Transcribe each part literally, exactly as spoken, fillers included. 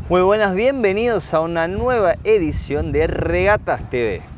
Muy buenas, bienvenidos a una nueva edición de Regatas T V.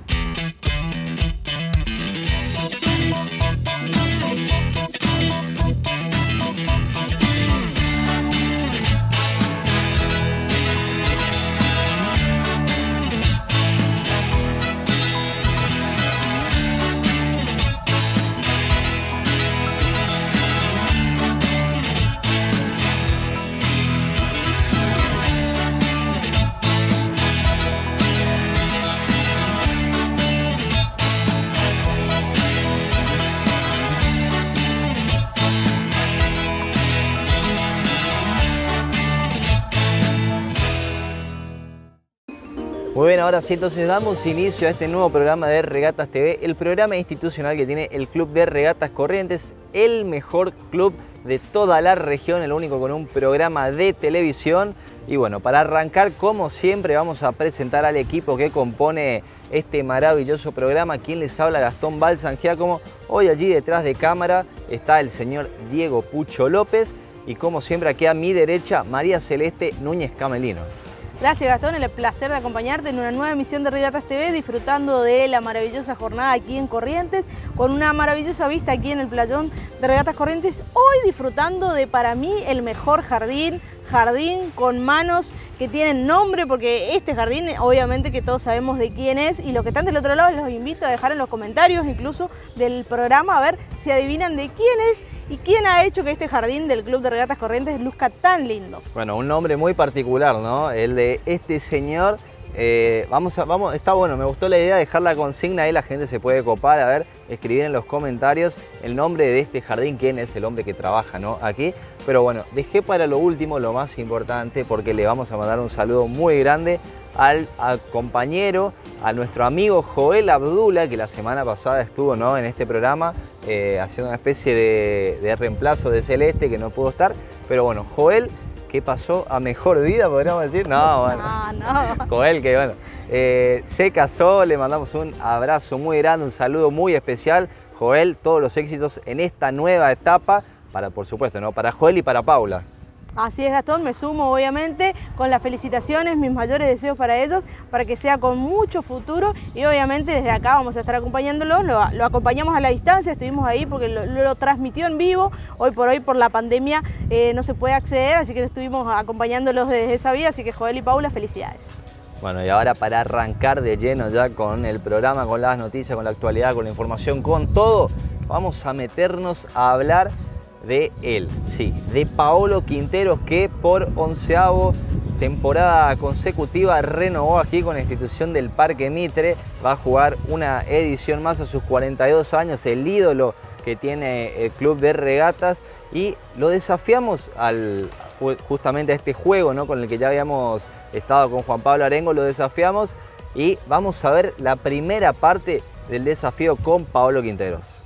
Muy bien, ahora sí, entonces damos inicio a este nuevo programa de Regatas T V, el programa institucional que tiene el Club de Regatas Corrientes, el mejor club de toda la región, el único con un programa de televisión. Y bueno, para arrancar, como siempre, vamos a presentar al equipo que compone este maravilloso programa. Quien les habla, Gastón Balsan Giacomo. Hoy allí detrás de cámara está el señor Diego Pucho López y como siempre aquí a mi derecha, María Celeste Núñez Camelino. Gracias, Gastón, el placer de acompañarte en una nueva emisión de Regatas T V, disfrutando de la maravillosa jornada aquí en Corrientes, con una maravillosa vista aquí en el playón de Regatas Corrientes, hoy disfrutando de, para mí, el mejor jardín, jardín con manos que tienen nombre, porque este jardín obviamente que todos sabemos de quién es, y los que están del otro lado los invito a dejar en los comentarios incluso del programa a ver si adivinan de quién es y quién ha hecho que este jardín del Club de Regatas Corrientes luzca tan lindo. Bueno, un nombre muy particular, ¿no? El de este señor. Eh, vamos a, vamos, está bueno, me gustó la idea de dejar la consigna ahí, la gente se puede copar, a ver, escribir en los comentarios el nombre de este jardín, quién es el hombre que trabaja, ¿no? Aquí. Pero bueno, dejé para lo último lo más importante, porque le vamos a mandar un saludo muy grande al, al compañero, a nuestro amigo Joel Abdullah, que la semana pasada estuvo, ¿no?, en este programa, eh, haciendo una especie de, de reemplazo de Celeste, que no pudo estar. Pero bueno, Joel, ¿qué pasó a mejor vida, podríamos decir? No, bueno. No, no. Joel, que bueno, eh, se casó, le mandamos un abrazo muy grande, un saludo muy especial. Joel, todos los éxitos en esta nueva etapa, para, por supuesto, ¿no?, para Joel y para Paula. Así es, Gastón, me sumo obviamente con las felicitaciones, mis mayores deseos para ellos, para que sea con mucho futuro, y obviamente desde acá vamos a estar acompañándolos, lo, lo acompañamos a la distancia, estuvimos ahí porque lo, lo transmitió en vivo, hoy por hoy por la pandemia eh, no se puede acceder, así que estuvimos acompañándolos desde esa vía, así que Joel y Paula, felicidades. Bueno, y ahora para arrancar de lleno ya con el programa, con las noticias, con la actualidad, con la información, con todo, vamos a meternos a hablar de él, sí, de Paolo Quinteros, que por onceavo temporada consecutiva renovó aquí con la institución del Parque Mitre. Va a jugar una edición más a sus cuarenta y dos años, el ídolo que tiene el Club de Regatas, y lo desafiamos al, justamente a este juego, ¿no?, con el que ya habíamos estado con Juan Pablo Arengo, lo desafiamos y vamos a ver la primera parte del desafío con Paolo Quinteros.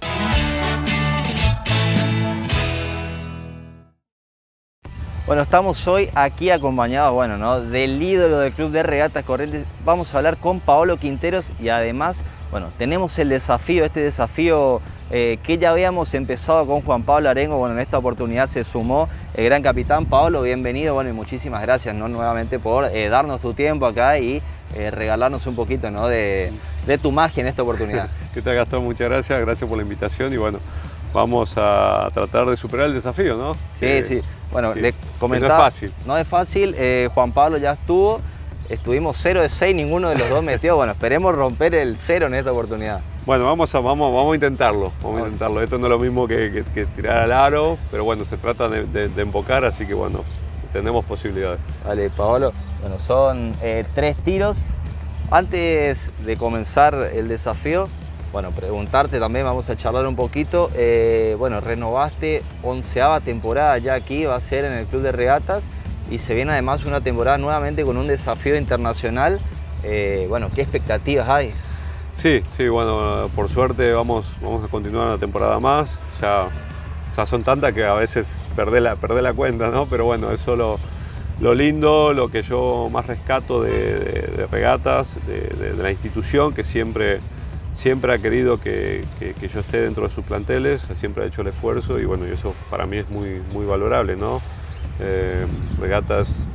Bueno, estamos hoy aquí acompañados, bueno, ¿no?, del ídolo del Club de Regatas Corrientes. Vamos a hablar con Paolo Quinteros y además, bueno, tenemos el desafío, este desafío eh, que ya habíamos empezado con Juan Pablo Arengo. Bueno, en esta oportunidad se sumó el gran capitán. Paolo, bienvenido, bueno, y muchísimas gracias, ¿no?, nuevamente por eh, darnos tu tiempo acá y eh, regalarnos un poquito, ¿no?, de, de tu magia en esta oportunidad. ¿Qué tal, Gastón? Muchas gracias, gracias por la invitación y bueno, vamos a tratar de superar el desafío, ¿no? Sí, que, sí. Bueno, que, le comentaba, no es fácil. No es fácil, eh, Juan Pablo ya estuvo, estuvimos cero de seis, ninguno de los dos metió. Bueno, esperemos romper el cero en esta oportunidad. Bueno, vamos a, vamos, vamos a intentarlo, vamos a intentarlo. Esto no es lo mismo que, que, que tirar al aro, pero bueno, se trata de, de, de embocar, así que bueno, tenemos posibilidades. Vale, Paolo, bueno, son eh, tres tiros. Antes de comenzar el desafío, bueno, preguntarte también, vamos a charlar un poquito. Eh, bueno, renovaste onceava temporada ya aquí, va a ser en el Club de Regatas, y se viene además una temporada nuevamente con un desafío internacional. Eh, bueno, ¿qué expectativas hay? Sí, sí, bueno, por suerte vamos, vamos a continuar una temporada más. Ya, ya son tantas que a veces perdés la, perdés la cuenta, ¿no? Pero bueno, eso lo, lo lindo, lo que yo más rescato de, de, de Regatas, de, de, de la institución, que siempre... siempre ha querido que, que, que yo esté dentro de sus planteles, siempre ha hecho el esfuerzo y bueno, y eso para mí es muy, muy valorable, ¿no? Eh, Regatas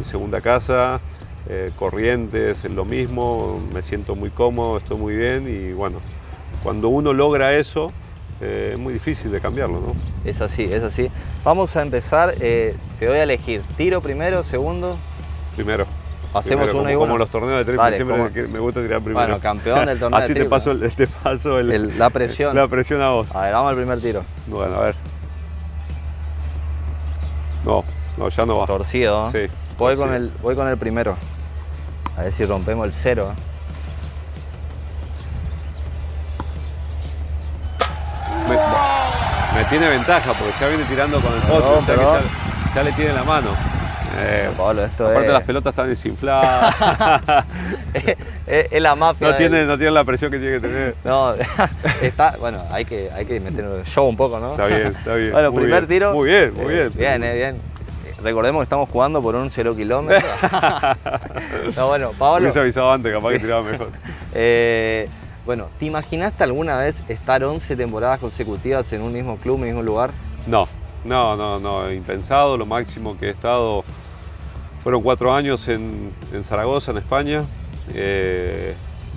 segunda casa, eh, Corrientes es lo mismo, me siento muy cómodo, estoy muy bien y bueno, cuando uno logra eso, eh, es muy difícil de cambiarlo, ¿no? Es así, es así. Vamos a empezar, eh, te doy a elegir, tiro primero, segundo. Primero. Hacemos primero, uno como, y uno. Como los torneos de triple, Vale, siempre como... que me gusta tirar primero. Bueno, campeón del torneo Así de te triple. paso, el, te paso el, el, la presión. La presión a vos. A ver, vamos al primer tiro. Bueno, a ver. No, no, ya no va. Torcido, ¿no? Sí. Voy, sí. Con el, voy con el primero. A ver si rompemos el cero. Me, me tiene ventaja porque ya viene tirando con el Perdón, otro, o sea que perdón. ya, ya le tiene la mano. Eh, Pablo, esto aparte es... las pelotas están desinfladas. es, es- es la mafia. No del- tiene, no tiene la presión que tiene que tener. No, está... Bueno, hay que, hay que meter show un poco, ¿no? Está bien, está bien. Bueno, muy primer bien. tiro. Muy bien, muy bien. Eh, bien, eh, bien. Recordemos que estamos jugando por un cero kilómetro. No, bueno, Pablo... Hubiese avisado antes, capaz que tiraba mejor. Eh, bueno, ¿te imaginaste alguna vez estar once temporadas consecutivas en un mismo club, mismo lugar? No, no, no, no, impensado. Lo máximo que he estado fueron cuatro años en, en Zaragoza, en España, eh,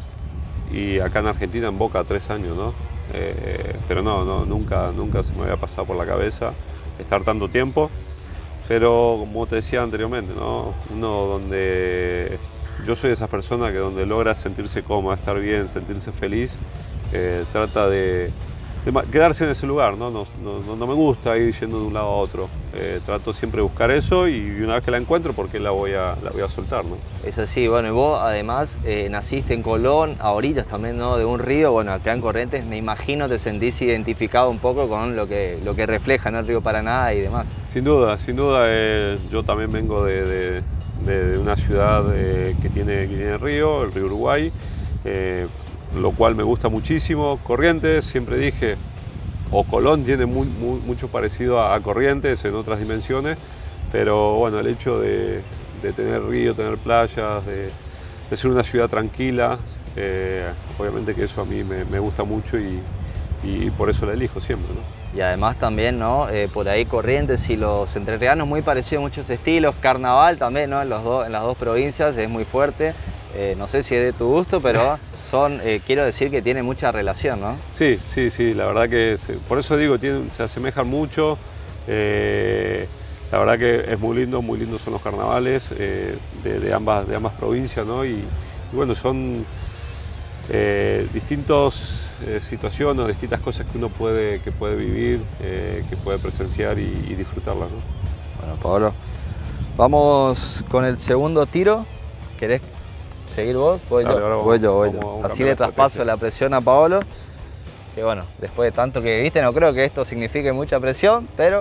y acá en Argentina, en Boca, tres años, ¿no? Eh, pero no, no, nunca, nunca se me había pasado por la cabeza estar tanto tiempo. Pero como te decía anteriormente, ¿no? Uno donde... Yo soy de esas personas que donde logra sentirse cómoda, estar bien, sentirse feliz, eh, trata de, de ma- quedarse en ese lugar, ¿no? No, no, no- no me gusta ir yendo de un lado a otro. Eh, trato siempre de buscar eso y una vez que la encuentro, ¿por qué la voy a, la voy a soltar, ¿no? Es así, bueno, y vos además eh, naciste en Colón, a orillas también, ¿no? De un río, bueno, acá en Corrientes, me imagino te sentís identificado un poco con lo que, lo que refleja, ¿no? El río Paraná y demás. Sin duda, sin duda, eh, yo también vengo de, de- de- de una ciudad eh, que, tiene, que tiene río, el río Uruguay, eh, lo cual me gusta muchísimo. Corrientes, siempre dije, o Colón tiene muy, muy- mucho parecido a, a Corrientes en otras dimensiones, pero bueno, el hecho de, de tener río, tener playas, de, de ser una ciudad tranquila, eh, obviamente que eso a mí me, me gusta mucho y, y por eso la elijo siempre, ¿no? Y además también, ¿no? Eh, por ahí Corrientes y los entrerrianos muy parecidos en muchos estilos, carnaval también, ¿no? En, los dos- en las dos provincias es muy fuerte, eh, no sé si es de tu gusto, pero son, eh, quiero decir que tiene mucha relación, ¿no? Sí, sí, sí, la verdad que se- por eso digo, tienen, se asemejan mucho. eh, la verdad que es muy lindo, muy lindos son los carnavales eh, de, de ambas, de ambas provincias, ¿no? Y, y bueno, son eh, distintas eh, situaciones, distintas cosas que uno puede, que puede vivir, eh, que puede presenciar y, y disfrutarlas, ¿no? Bueno, Pablo, vamos con el segundo tiro. ¿Querés seguir vos? Voy Dale, yo, ahora vamos- voy yo, voy vamos- yo. vamos a Así cambiar le la traspaso estrategia. la presión a Paolo. Que bueno, después de tanto que viste, no creo que esto signifique mucha presión, pero...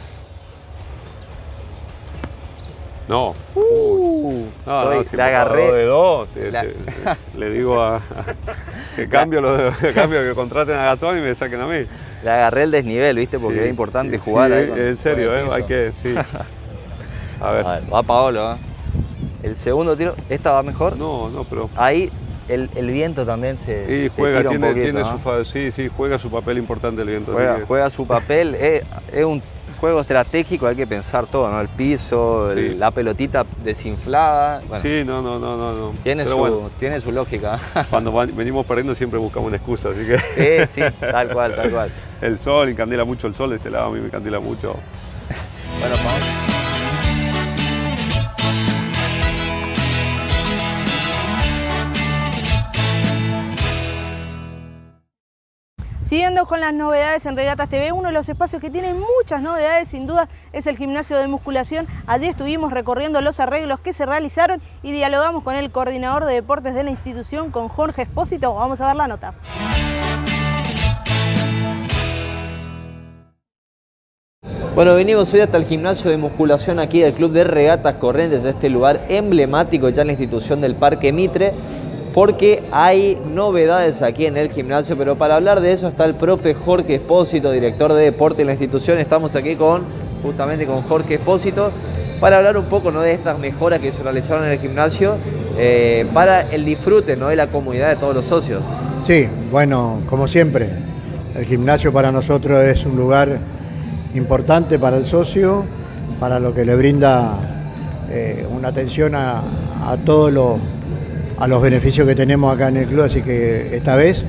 No. Uh, No, no, estoy- si le me agarré. agarró de dos, te- La- te- le digo a, a- que cambio, lo de- que cambio, que contraten a Gatón y me saquen a mí. Le agarré el desnivel, ¿viste? Porque Sí, es importante sí, jugar sí, ahí con- en serio, con el eh, piso. hay que, sí. A ver. A ver, va Paolo, ¿eh? El segundo tiro, ¿esta va mejor? No, no, pero. Ahí el, el viento también se Y te juega, tira un tiene, poquito, tiene ¿no? su fa- sí, sí, juega su papel importante el viento. así Juega, que- juega su papel, es, es un juego estratégico, hay que pensar todo, ¿no? El piso, el- Sí. la pelotita desinflada. Bueno, Sí, no, no, no, no. no. tiene, Pero su, bueno, tiene su lógica. cuando van- venimos perdiendo siempre buscamos una excusa, así que Sí, sí, tal cual, tal cual. el sol, encandila mucho el sol de este lado, a mí me encandila mucho. Bueno, Paolo. Siguiendo con las novedades en Regatas T V, uno de los espacios que tiene muchas novedades sin duda es el gimnasio de musculación. Allí estuvimos recorriendo los arreglos que se realizaron y dialogamos con el coordinador de deportes de la institución, con Jorge Espósito. Vamos a ver la nota. Bueno, venimos hoy hasta el gimnasio de musculación aquí del Club de Regatas Corrientes, este lugar emblemático ya en la institución del Parque Mitre, porque hay novedades aquí en el gimnasio, pero para hablar de eso está el profe Jorge Espósito, director de deporte en la institución. Estamos aquí con, justamente con Jorge Espósito, para hablar un poco, ¿no?, de estas mejoras que se realizaron en el gimnasio eh, para el disfrute, ¿no?, de la comunidad de todos los socios. Sí, bueno, como siempre, el gimnasio para nosotros es un lugar importante para el socio, para lo que le brinda eh, una atención a, a todos los, a los beneficios que tenemos acá en el club, así que esta vez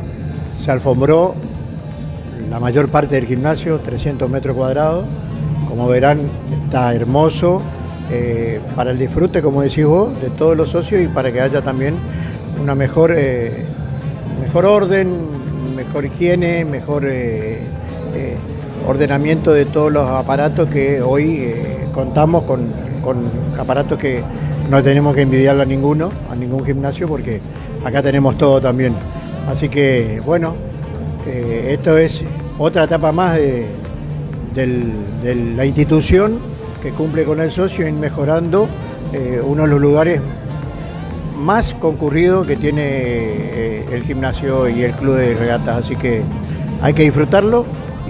se alfombró la mayor parte del gimnasio, trescientos metros cuadrados. Como verán, está hermoso eh, para el disfrute, como decís vos, de todos los socios y para que haya también una mejor, eh, mejor orden, mejor higiene, mejor eh, eh, ordenamiento de todos los aparatos que hoy eh, contamos con, con aparatos que no tenemos que envidiarle a ninguno, a ningún gimnasio, porque acá tenemos todo también. Así que, bueno, eh, esto es otra etapa más de, del, de la institución que cumple con el socio en mejorando eh, uno de los lugares más concurridos que tiene eh, el gimnasio y el club de regatas. Así que hay que disfrutarlo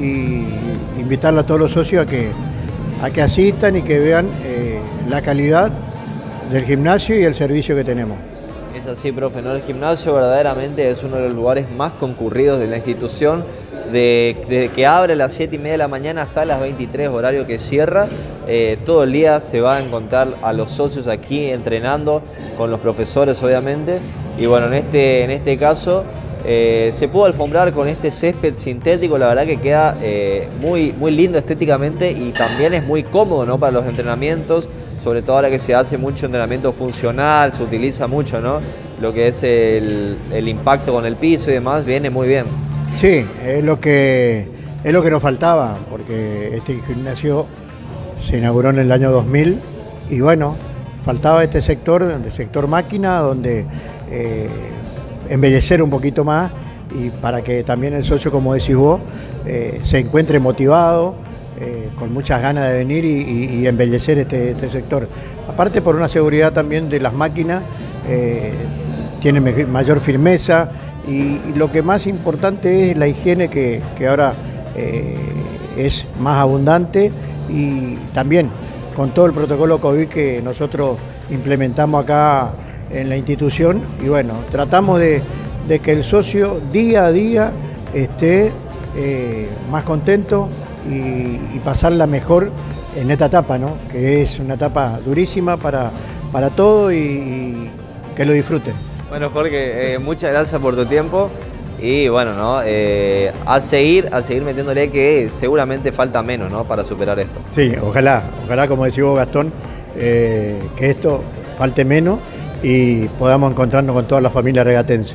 y invitarlo a todos los socios a que, a que asistan y que vean eh, la calidad del gimnasio y el servicio que tenemos. Es así, profe, ¿no? El gimnasio verdaderamente es uno de los lugares más concurridos de la institución, de, de que abre a las siete y media de la mañana hasta las veintitrés, horario que cierra. Eh, todo el día se va a encontrar a los socios aquí entrenando con los profesores, obviamente. Y bueno, en este, en este caso eh, se pudo alfombrar con este césped sintético, la verdad que queda eh, muy, muy lindo estéticamente y también es muy cómodo, ¿no? Para los entrenamientos. Sobre todo ahora que se hace mucho entrenamiento funcional, se utiliza mucho, ¿no? Lo que es el, el impacto con el piso y demás, viene muy bien. Sí, es lo que, es lo que nos faltaba, porque este gimnasio se inauguró en el año dos mil y bueno, faltaba este sector, el sector máquina, donde eh, embellecer un poquito más y para que también el socio, como decís vos, eh, se encuentre motivado, Eh, con muchas ganas de venir y, y, y embellecer este, este sector. Aparte por una seguridad también de las máquinas, eh, tiene mayor firmeza y, y lo que más importante es la higiene que, que ahora eh, es más abundante y también con todo el protocolo COVID que nosotros implementamos acá en la institución y bueno, tratamos de, de que el socio día a día esté eh, más contento Y, y pasarla mejor en esta etapa, ¿no? Que es una etapa durísima para, para todo y, y que lo disfruten. Bueno, Jorge, eh, muchas gracias por tu tiempo y bueno, ¿no? Eh, a seguir, a seguir metiéndole que seguramente falta menos, ¿no? Para superar esto. Sí, ojalá, ojalá como decís vos, Gastón, eh, que esto falte menos y podamos encontrarnos con toda la familia regatense.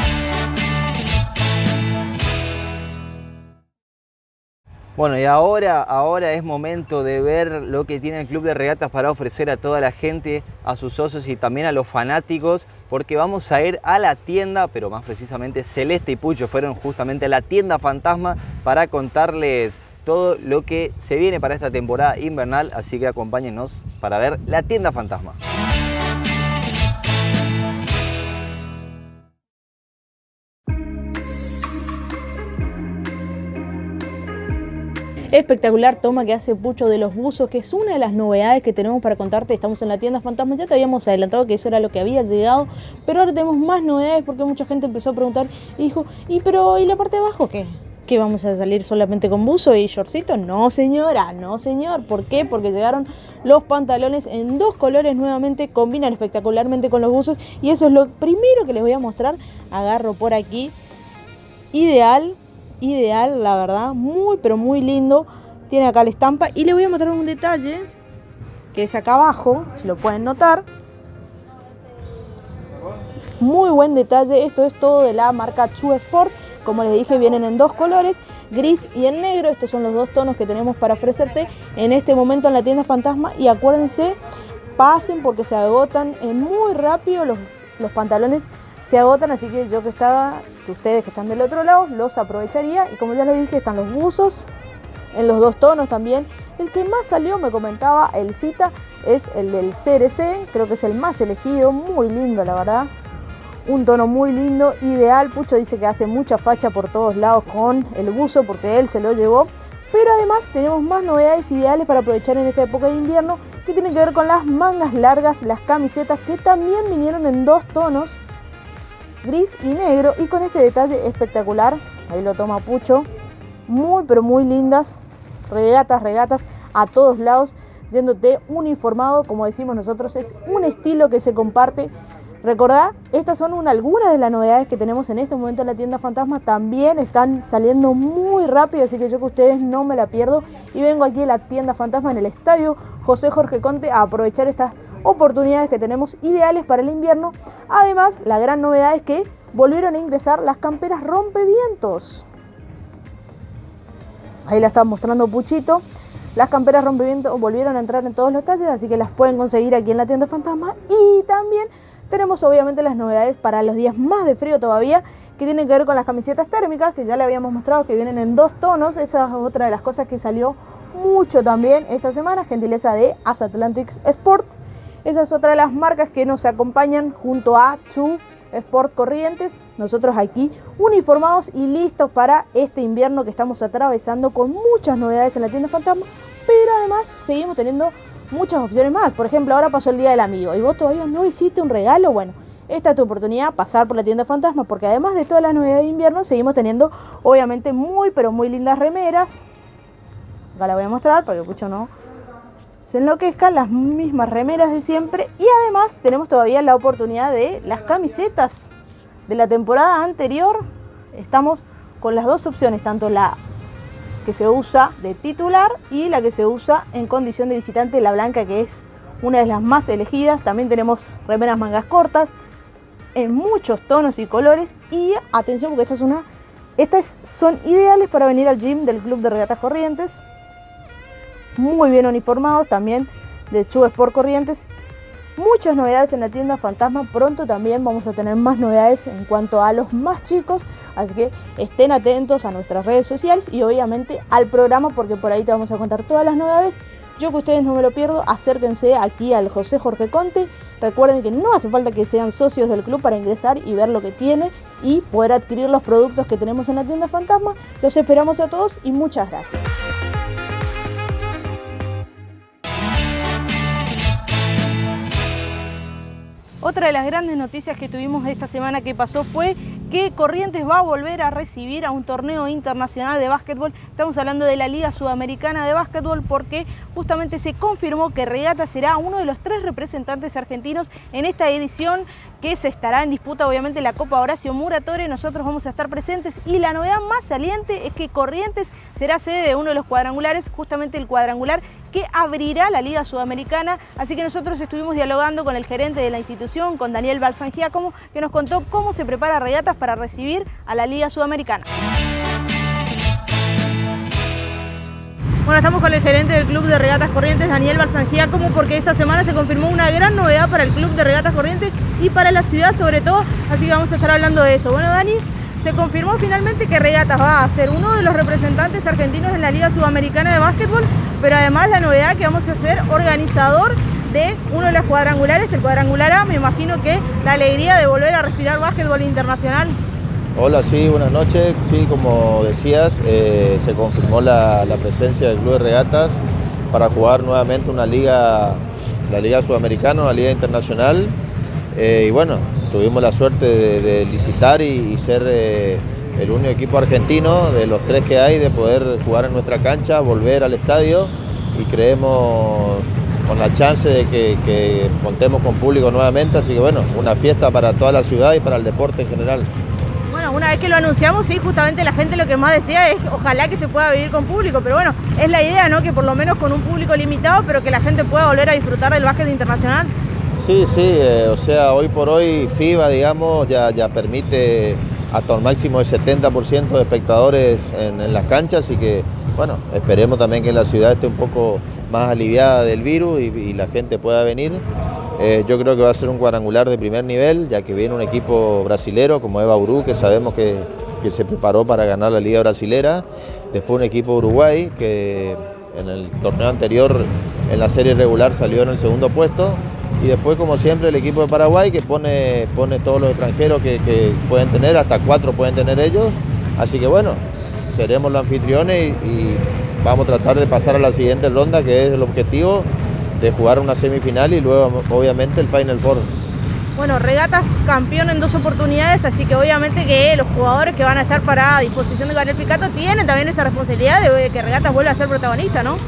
Bueno, y ahora, ahora es momento de ver lo que tiene el Club de Regatas para ofrecer a toda la gente, a sus socios y también a los fanáticos, porque vamos a ir a la tienda, pero más precisamente Celeste y Pucho fueron justamente a la tienda fantasma para contarles todo lo que se viene para esta temporada invernal, así que acompáñennos para ver la tienda fantasma. Espectacular toma que hace Pucho de los buzos, que es una de las novedades que tenemos para contarte. Estamos en la tienda fantasma, ya te habíamos adelantado que eso era lo que había llegado, pero ahora tenemos más novedades porque mucha gente empezó a preguntar y dijo, ¿y pero y la parte de abajo qué? ¿Qué vamos a salir solamente con buzo y shortcito? No señora, no señor. ¿Por qué? Porque llegaron los pantalones en dos colores nuevamente, combinan espectacularmente con los buzos y eso es lo primero que les voy a mostrar. Agarro por aquí, ideal. Ideal, la verdad, muy pero muy lindo. Tiene acá la estampa y le voy a mostrar un detalle que es acá abajo, si lo pueden notar. Muy buen detalle, esto es todo de la marca True Sport. Como les dije, vienen en dos colores, gris y en negro. Estos son los dos tonos que tenemos para ofrecerte en este momento en la tienda fantasma. Y acuérdense, pasen porque se agotan muy rápido los, los pantalones. Se agotan, así que yo que estaba, que ustedes que están del otro lado, los aprovecharía. Y como ya les dije, están los buzos en los dos tonos también. El que más salió, me comentaba el Cita, es el del C R C. Creo que es el más elegido, muy lindo la verdad. Un tono muy lindo, ideal. Pucho dice que hace mucha facha por todos lados con el buzo porque él se lo llevó. Pero además tenemos más novedades ideales para aprovechar en esta época de invierno que tienen que ver con las mangas largas, las camisetas que también vinieron en dos tonos, gris y negro, y con este detalle espectacular. Ahí lo toma Pucho. Muy pero muy lindas, regatas, regatas a todos lados. yéndote uniformado, como decimos nosotros, es un estilo que se comparte. Recordá, estas son una, algunas de las novedades que tenemos en este momento en la tienda Fantasma. También están saliendo muy rápido, así que yo que ustedes no me la pierdo. Y vengo aquí a la tienda Fantasma en el estadio José Jorge Conte a aprovechar estas oportunidades que tenemos ideales para el invierno. Además, la gran novedad es que volvieron a ingresar las camperas rompevientos. Ahí la está mostrando Puchito. Las camperas rompevientos volvieron a entrar en todos los talles, así que las pueden conseguir aquí en la tienda Fantasma. Y también tenemos obviamente las novedades para los días más de frío todavía, que tienen que ver con las camisetas térmicas, que ya le habíamos mostrado que vienen en dos tonos. Esa es otra de las cosas que salió mucho también esta semana, gentileza de As Atlantics Sports. Esa es otra de las marcas que nos acompañan junto a Two Sport Corrientes. Nosotros aquí uniformados y listos para este invierno que estamos atravesando, con muchas novedades en la tienda Fantasma, pero además seguimos teniendo muchas opciones más. Por ejemplo, ahora pasó el Día del Amigo y vos todavía no hiciste un regalo. Bueno, esta es tu oportunidad, pasar por la tienda Fantasma, porque además de todas las novedades de invierno, seguimos teniendo obviamente muy pero muy lindas remeras. Acá la voy a mostrar para que Pucho no se enloquezca, las mismas remeras de siempre. Y además tenemos todavía la oportunidad de las camisetas de la temporada anterior. Estamos con las dos opciones, tanto la que se usa de titular y la que se usa en condición de visitante, la blanca, que es una de las más elegidas. También tenemos remeras mangas cortas en muchos tonos y colores. Y atención, porque esta es una, estas son ideales para venir al gym del Club de Regatas Corrientes. Muy bien uniformados, también de Two Sport Corrientes. Muchas novedades en la tienda Fantasma. Pronto también vamos a tener más novedades en cuanto a los más chicos. Así que estén atentos a nuestras redes sociales y obviamente al programa, porque por ahí te vamos a contar todas las novedades. Yo que ustedes no me lo pierdo, acérquense aquí al José Jorge Conte. Recuerden que no hace falta que sean socios del club para ingresar y ver lo que tiene y poder adquirir los productos que tenemos en la tienda Fantasma. Los esperamos a todos y muchas gracias. Otra de las grandes noticias que tuvimos esta semana que pasó fue que Corrientes va a volver a recibir a un torneo internacional de básquetbol. Estamos hablando de la Liga Sudamericana de Básquetbol, porque justamente se confirmó que Regatas será uno de los tres representantes argentinos en esta edición, que se estará en disputa obviamente la Copa Horacio Muratore. Nosotros vamos a estar presentes y la novedad más saliente es que Corrientes será sede de uno de los cuadrangulares, justamente el cuadrangular que abrirá la Liga Sudamericana. Así que nosotros estuvimos dialogando con el gerente de la institución, con Daniel Balsangiacomo, que nos contó cómo se prepara Regatas para recibir a la Liga Sudamericana. Bueno, estamos con el gerente del Club de Regatas Corrientes, Daniel Balsangiacomo, porque esta semana se confirmó una gran novedad para el Club de Regatas Corrientes y para la ciudad sobre todo, así que vamos a estar hablando de eso. Bueno, Dani, se confirmó finalmente que Regatas va a ser uno de los representantes argentinos en la Liga Sudamericana de Básquetbol, pero además la novedad que vamos a ser organizador de uno de los cuadrangulares, el cuadrangular A. Me imagino que la alegría de volver a respirar básquetbol internacional. Hola, sí, buenas noches. Sí, como decías, eh, se confirmó la, la presencia del Club de Regatas para jugar nuevamente una liga, la Liga Sudamericana, una liga internacional. Eh, y bueno, tuvimos la suerte de, de licitar y, y ser eh, el único equipo argentino de los tres que hay de poder jugar en nuestra cancha, volver al estadio, y creemos con la chance de que, que contemos con público nuevamente. Así que bueno, una fiesta para toda la ciudad y para el deporte en general. Bueno, una vez que lo anunciamos, sí, justamente la gente lo que más decía es ojalá que se pueda vivir con público, pero bueno, es la idea, ¿no? Que por lo menos con un público limitado, pero que la gente pueda volver a disfrutar del básquet internacional. Sí, sí, eh, o sea, hoy por hoy FIBA, digamos, ya, ya permite hasta un máximo de setenta por ciento de espectadores en, en las canchas, y que, bueno, esperemos también que la ciudad esté un poco más aliviada del virus y, y la gente pueda venir. Eh, yo creo que va a ser un cuadrangular de primer nivel, ya que viene un equipo brasilero como Eva Uru, que sabemos que, que se preparó para ganar la Liga Brasilera. Después un equipo Uruguay, que en el torneo anterior, en la serie regular, salió en el segundo puesto. Y después, como siempre, el equipo de Paraguay, que pone, pone todos los extranjeros que, que pueden tener, hasta cuatro pueden tener ellos. Así que bueno, seremos los anfitriones y, y vamos a tratar de pasar a la siguiente ronda, que es el objetivo de jugar una semifinal y luego obviamente el Final Four. Bueno, Regatas campeón en dos oportunidades, así que obviamente que los jugadores que van a estar para disposición de Gabriel Picato tienen también esa responsabilidad de que Regatas vuelva a ser protagonista, ¿no?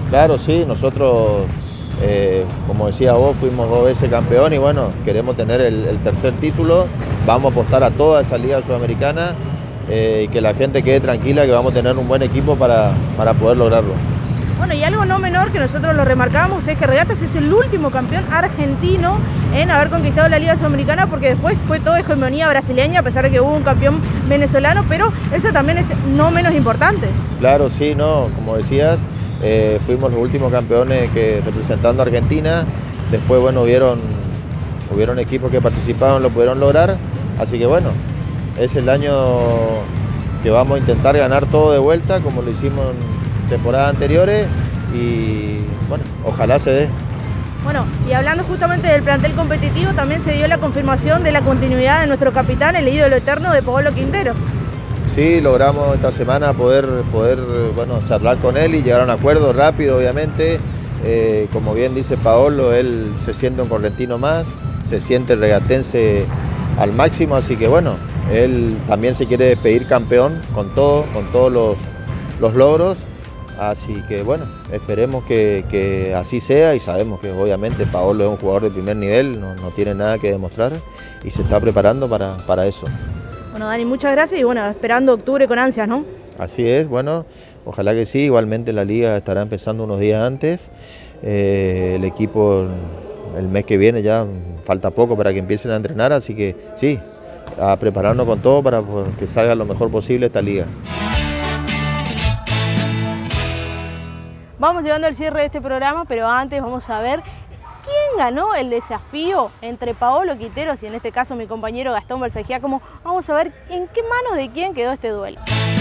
Claro, sí, nosotros, eh, como decía vos, fuimos dos veces campeón y bueno, queremos tener el, el tercer título, vamos a apostar a toda esa liga sudamericana eh, y que la gente quede tranquila que vamos a tener un buen equipo para, para poder lograrlo. Bueno, y algo no menor que nosotros lo remarcamos es que Regatas es el último campeón argentino en haber conquistado la Liga Sudamericana, porque después fue toda hegemonía brasileña, a pesar de que hubo un campeón venezolano, pero eso también es no menos importante. Claro, sí, no, como decías, eh, fuimos los últimos campeones que representando a Argentina, después, bueno, hubieron, hubieron equipos que participaron, lo pudieron lograr, así que bueno, es el año que vamos a intentar ganar todo de vuelta, como lo hicimos en temporadas anteriores y bueno, ojalá se dé. Bueno, y hablando justamente del plantel competitivo, también se dio la confirmación de la continuidad de nuestro capitán, el ídolo eterno de Paolo Quinteros. Sí, logramos esta semana poder, poder bueno, charlar con él y llegar a un acuerdo rápido, obviamente. Eh, como bien dice Paolo, él se siente un correntino más, se siente regatense al máximo, así que bueno, él también se quiere despedir campeón con todo, con todos los, los logros. Así que bueno, esperemos que, que así sea y sabemos que obviamente Paolo es un jugador de primer nivel, no, no tiene nada que demostrar y se está preparando para, para eso. Bueno, Dani, muchas gracias y bueno, esperando octubre con ansias, ¿no? Así es, bueno, ojalá que sí, igualmente la liga estará empezando unos días antes, eh, el equipo el mes que viene ya falta poco para que empiecen a entrenar, así que sí, a prepararnos con todo para pues, que salga lo mejor posible esta liga. Vamos llegando al cierre de este programa, pero antes vamos a ver quién ganó el desafío entre Paolo Quinteros y en este caso mi compañero Gastón Balsagiacomo. Vamos a ver en qué manos de quién quedó este duelo.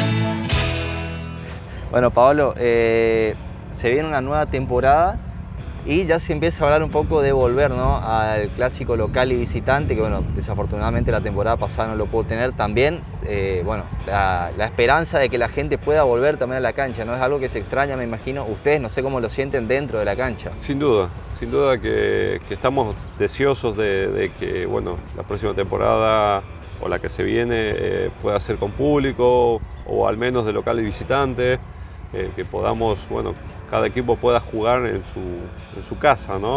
Bueno, Paolo, eh, se viene una nueva temporada y ya se empieza a hablar un poco de volver, ¿no?, al clásico local y visitante, que bueno, desafortunadamente la temporada pasada no lo pudo tener. También, eh, bueno, la, la esperanza de que la gente pueda volver también a la cancha, ¿no? Es algo que se extraña, me imagino. Ustedes no sé cómo lo sienten dentro de la cancha. Sin duda, sin duda que, que estamos deseosos de, de que, bueno, la próxima temporada o la que se viene eh, pueda ser con público o al menos de local y visitante. Eh, que podamos, bueno, cada equipo pueda jugar en su, en su casa, ¿no?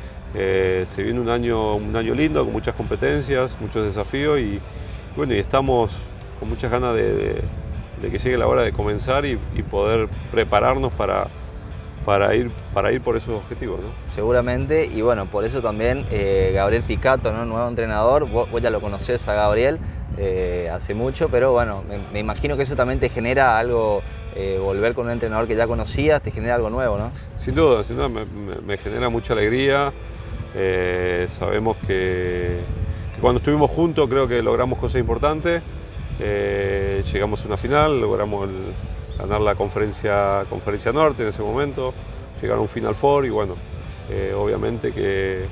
Eh, se viene un año, un año lindo, con muchas competencias, muchos desafíos y, bueno, y estamos con muchas ganas de, de, de que llegue la hora de comenzar y, y poder prepararnos para, para, ir, para ir por esos objetivos, ¿no? Seguramente, y bueno, por eso también eh, Gabriel Picato, ¿no?, nuevo entrenador. Vos, vos ya lo conocés a Gabriel eh, hace mucho, pero bueno, me, me imagino que eso también te genera algo. Eh, volver con un entrenador que ya conocías te genera algo nuevo, ¿no? Sin duda, sin duda me, me, me genera mucha alegría. Eh, sabemos que, que cuando estuvimos juntos creo que logramos cosas importantes. Eh, llegamos a una final, logramos el, ganar la conferencia, conferencia Norte en ese momento, llegar a un Final Four y bueno, eh, obviamente que,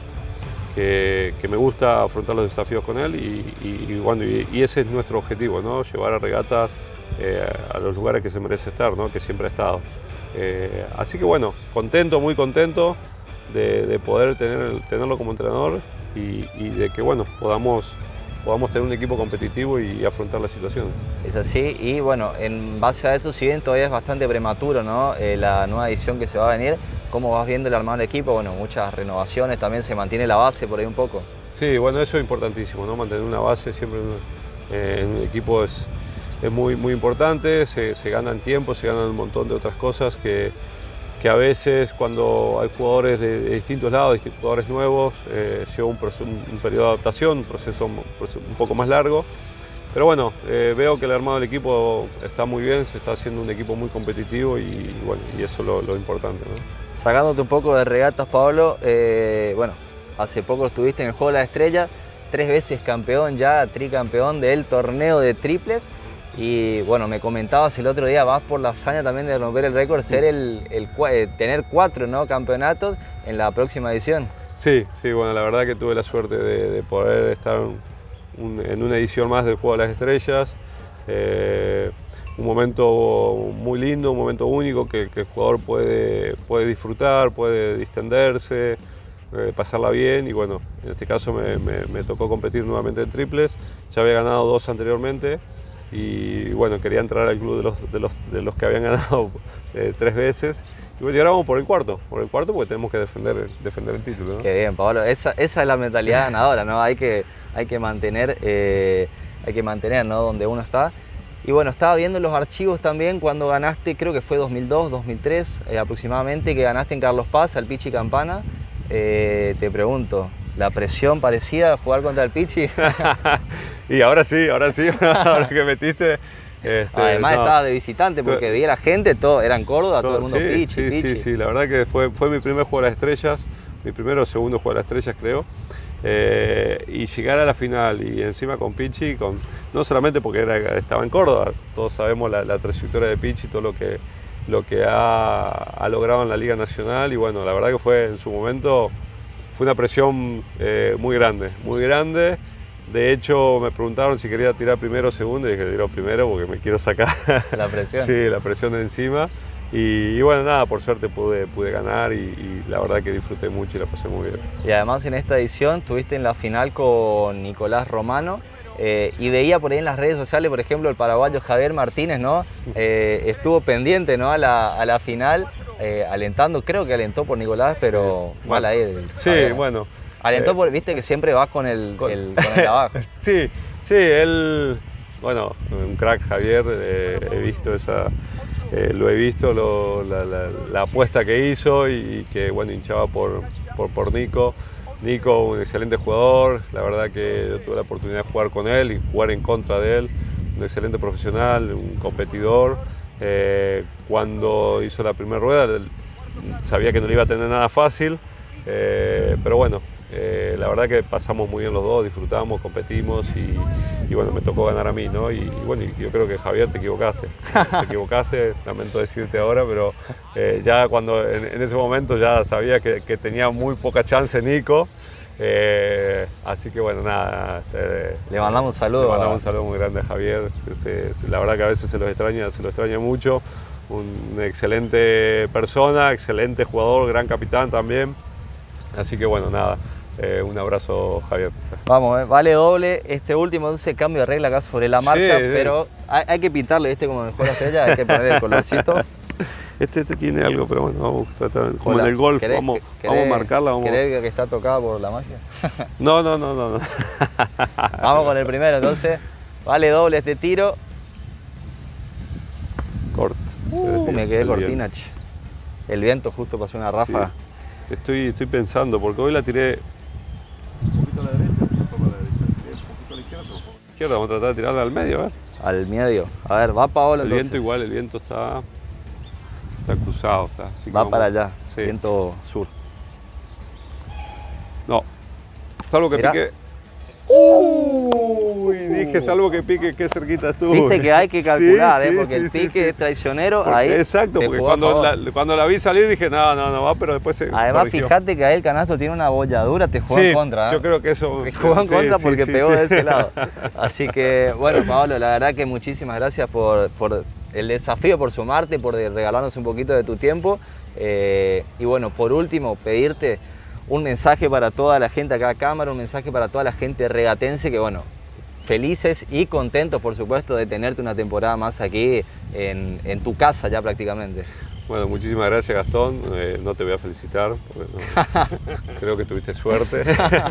que, que me gusta afrontar los desafíos con él y, y, y, bueno, y, y ese es nuestro objetivo, ¿no? Llevar a Regatas Eh, a los lugares que se merece estar, ¿no?, que siempre ha estado. Eh, así que bueno, contento, muy contento de, de poder tener, tenerlo como entrenador y, y de que bueno, podamos, podamos tener un equipo competitivo y, y afrontar la situación. Es así, y bueno, en base a eso, si bien todavía es bastante prematuro, ¿no?, eh, la nueva edición que se va a venir, ¿cómo vas viendo el armado del equipo? Bueno, muchas renovaciones, también se mantiene la base por ahí un poco. Sí, bueno, eso es importantísimo, ¿no?, mantener una base siempre en, eh, en un equipo es Es muy, muy importante, se, se ganan tiempo, se ganan un montón de otras cosas que, que a veces cuando hay jugadores de, de distintos lados, distintos jugadores nuevos, eh, lleva un, un, un periodo de adaptación, un proceso, un proceso un poco más largo. Pero bueno, eh, veo que el armado del equipo está muy bien, se está haciendo un equipo muy competitivo y, y bueno, y eso es lo, lo importante, ¿no? Sacándote un poco de Regatas, Pablo, eh, bueno, hace poco estuviste en el Juego de la Estrella, tres veces campeón ya, tricampeón del torneo de triples. Y bueno, me comentabas el otro día, vas por la hazaña también de romper el récord, ser el, el, el, tener cuatro, ¿no?, campeonatos en la próxima edición. Sí, sí, bueno, la verdad que tuve la suerte de, de poder estar un, en una edición más del Juego de las Estrellas. Eh, un momento muy lindo, un momento único que, que el jugador puede, puede disfrutar, puede distenderse, eh, pasarla bien y bueno, en este caso me, me, me tocó competir nuevamente en triples. Ya había ganado dos anteriormente. y bueno, quería entrar al club de los, de los, de los que habían ganado eh, tres veces. Y bueno, y ahora vamos por el cuarto, por el cuarto porque tenemos que defender, defender el título, ¿no? Qué bien, Paolo. Esa, esa es la mentalidad ganadora, ¿no? Hay que, hay que mantener, eh, hay que mantener, ¿no? Donde uno está. Y bueno, estaba viendo los archivos también cuando ganaste, creo que fue dos mil dos, dos mil tres eh, aproximadamente, que ganaste en Carlos Paz al Pichi Campana. Eh, te pregunto, ¿la presión parecida a jugar contra el Pichi? Y ahora sí, ahora sí, ahora que metiste. Este, Además no. estaba de visitante porque veía la gente, todo, era en Córdoba, todo, todo el mundo sí, Pichi, sí, Pichi. Sí, sí, la verdad que fue, fue mi primer juego de las estrellas, mi primero o segundo juego de las estrellas creo. Eh, y llegar a la final y encima con Pichi, con, no solamente porque era, estaba en Córdoba, todos sabemos la, la trayectoria de Pichi, todo lo que, lo que ha, ha logrado en la Liga Nacional y bueno, la verdad que fue en su momento, fue una presión eh, muy grande, muy grande. De hecho, me preguntaron si quería tirar primero o segundo y dije, tiro primero porque me quiero sacar la presión. Sí, la presión de encima. Y, y bueno, nada, por suerte pude, pude ganar y, y la verdad que disfruté mucho y la pasé muy bien. Y además en esta edición estuviste en la final con Nicolás Romano eh, y veía por ahí en las redes sociales, por ejemplo, el paraguayo Javier Martínez, ¿no? Eh, estuvo pendiente, ¿no? a, la, a la final, eh, alentando, creo que alentó por Nicolás, pero sí. mal ahí. El, sí, Javier. bueno. Alentó, eh, por, viste que siempre vas con el, con el, con el abajo. Sí, sí, él, bueno, un crack Javier, eh, he visto esa, eh, lo he visto, lo, la, la, la apuesta que hizo y, y que, bueno, hinchaba por, por, por Nico. Nico, un excelente jugador, la verdad que yo tuve la oportunidad de jugar con él y jugar en contra de él, un excelente profesional, un competidor. Eh, cuando hizo la primera rueda, sabía que no le iba a tener nada fácil, eh, pero bueno, Eh, la verdad que pasamos muy bien los dos, disfrutamos, competimos y, y bueno, me tocó ganar a mí, ¿no? Y, y bueno, yo creo que Javier te equivocaste, te equivocaste, lamento decirte ahora, pero eh, ya cuando en, en ese momento ya sabía que, que tenía muy poca chance Nico, eh, así que bueno, nada. Eh, le mandamos un saludo. Le mandamos un saludo muy grande a Javier, este, la verdad que a veces se lo extraña, se lo extraña mucho, una excelente persona, excelente jugador, gran capitán también, así que bueno, nada. Eh, un abrazo, Javier. Vamos, eh, vale doble. Este último, entonces, cambio de regla acá sobre la marcha, sí, sí. pero hay, hay que pintarle, ¿viste? Como en el juego de la estrella, hay que poner el colorcito. Este, este tiene algo, pero bueno, vamos a tratar, como Hola. en el golf, ¿Querés, vamos, querés, vamos a marcarla. Vamos... ¿Querés que está tocada por la magia? No, no, no, no. no. Vamos con el primero, entonces. Vale doble este tiro. Corto. Uh, me quedé cortina. Ch. El viento justo pasó una ráfaga. Sí. Estoy, estoy pensando, porque hoy la tiré un poquito a la derecha, un poco a la derecha, un poquito a la izquierda, un poco a la izquierda. Vamos a tratar de tirarla al medio, a ver. Al medio. A ver, va Paolo El entonces. viento igual, el viento está, está cruzado. Está, así que va vamos, para allá, sí. Viento sur. No, salvo que Mirá. pique. Uy, dije, salvo que pique, qué cerquita estuvo. Viste que hay que calcular, Sí, ¿eh? sí, porque sí, el sí, pique sí. es traicionero. Porque, ahí exacto, te porque jugó a cuando favor. la, cuando la vi salir dije, no, no, no va, pero después se Además, corrigió. fíjate que ahí el canasto tiene una bolladura, te jugó Sí, en contra. ¿eh? yo creo que eso... Te jugó en sí, contra sí, porque sí, pegó sí. de ese lado. Así que, bueno, Paolo, la verdad que muchísimas gracias por, por el desafío, por sumarte, por regalarnos un poquito de tu tiempo. Eh, y bueno, por último, pedirte un mensaje para toda la gente acá a cámara, un mensaje para toda la gente regatense que, bueno, felices y contentos, por supuesto, de tenerte una temporada más aquí en, en tu casa ya prácticamente. Bueno, muchísimas gracias, Gastón. Eh, no te voy a felicitar, porque no, creo que tuviste suerte.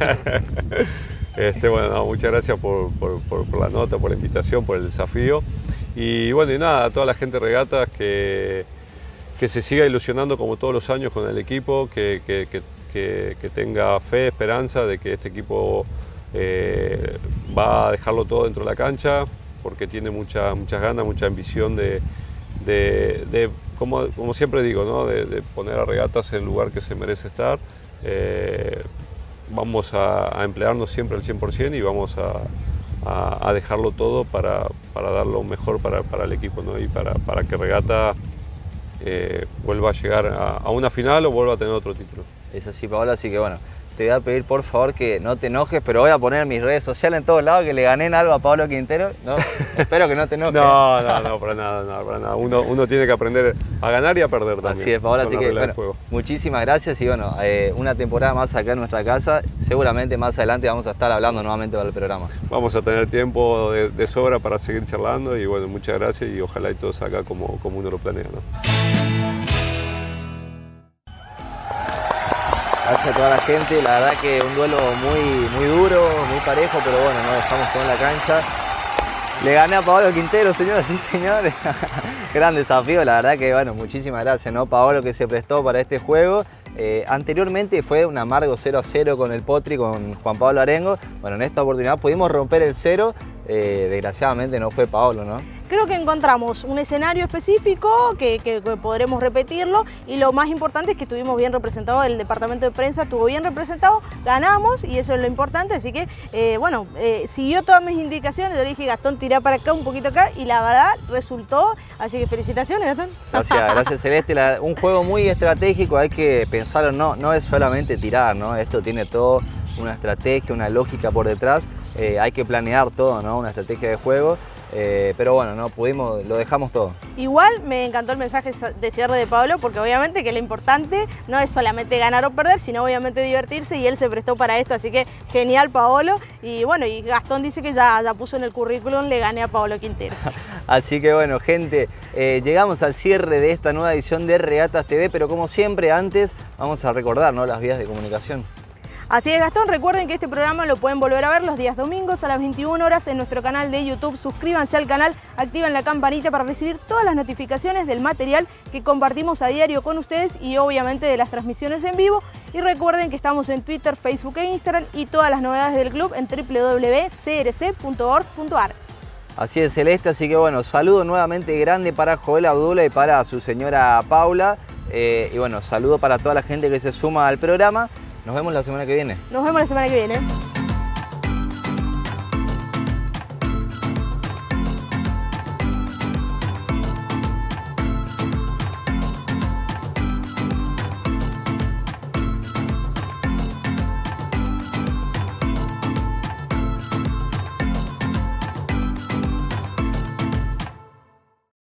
este, bueno, no, muchas gracias por, por, por, por la nota, por la invitación, por el desafío. Y bueno, y nada, a toda la gente de regatas que, que se siga ilusionando como todos los años con el equipo, que, que, que, que, que tenga fe, esperanza de que este equipo Eh, va a dejarlo todo dentro de la cancha porque tiene mucha, muchas ganas, mucha ambición de, de, de como, como siempre digo, ¿no? de, de poner a Regatas en el lugar que se merece estar. Eh, vamos a, a emplearnos siempre al cien por cien y vamos a, a, a dejarlo todo para, para dar lo mejor para, para el equipo, ¿no? Y para, para que Regata eh, vuelva a llegar a, a una final o vuelva a tener otro título. Es así, Paola, así que bueno, te voy a pedir por favor que no te enojes, pero voy a poner en mis redes sociales en todos lados que le gané en algo a Pablo Quintero. No, espero que no te enojes. No, no, no, para nada, no, para nada. Uno, uno tiene que aprender a ganar y a perder también. Así es, Paola, así que bueno, juego. muchísimas gracias y bueno, eh, una temporada más acá en nuestra casa. Seguramente más adelante vamos a estar hablando nuevamente del programa. Vamos a tener tiempo de, de sobra para seguir charlando y bueno, muchas gracias y ojalá y todo salga como, como uno lo planea, ¿no? Gracias a toda la gente, la verdad que un duelo muy, muy duro, muy parejo, pero bueno, no dejamos todo en la cancha. Le gané a Paolo Quintero, señoras y señores. Gran desafío, la verdad que bueno, muchísimas gracias, ¿no? Paolo que se prestó para este juego. Eh, anteriormente fue un amargo cero a cero con el Potri, con Juan Pablo Arengo. Bueno, en esta oportunidad pudimos romper el cero. Eh, desgraciadamente no fue Paolo, ¿no? Creo que encontramos un escenario específico que, que, que podremos repetirlo y lo más importante es que estuvimos bien representados, el departamento de prensa estuvo bien representado, ganamos y eso es lo importante, así que eh, bueno, eh, siguió todas mis indicaciones, yo le dije Gastón tirá para acá, un poquito acá y la verdad resultó, así que felicitaciones Gastón. Gracias, gracias Celeste, la, un juego muy estratégico, hay que pensarlo, no, no es solamente tirar, ¿no? Esto tiene todo una estrategia, una lógica por detrás, eh, hay que planear todo, ¿no? Una estrategia de juego. Eh, pero bueno, no pudimos, lo dejamos todo. Igual me encantó el mensaje de cierre de Pablo porque obviamente que lo importante no es solamente ganar o perder, sino obviamente divertirse y él se prestó para esto, así que genial Paolo. Y bueno, y Gastón dice que ya, ya puso en el currículum, le gané a Paolo Quinteros. Así que bueno, gente, eh, llegamos al cierre de esta nueva edición de Regatas T V, pero como siempre antes vamos a recordar, ¿no?, las vías de comunicación. Así es, Gastón, recuerden que este programa lo pueden volver a ver los días domingos a las veintiuna horas en nuestro canal de YouTube. Suscríbanse al canal, activen la campanita para recibir todas las notificaciones del material que compartimos a diario con ustedes y obviamente de las transmisiones en vivo. Y recuerden que estamos en Twitter, Facebook e Instagram y todas las novedades del club en w w w punto c r c punto org punto a r. Así es, Celeste, así que bueno, saludo nuevamente grande para Joel Abdula y para su señora Paula. Eh, y bueno, saludo para toda la gente que se suma al programa. Nos vemos la semana que viene. Nos vemos la semana que viene.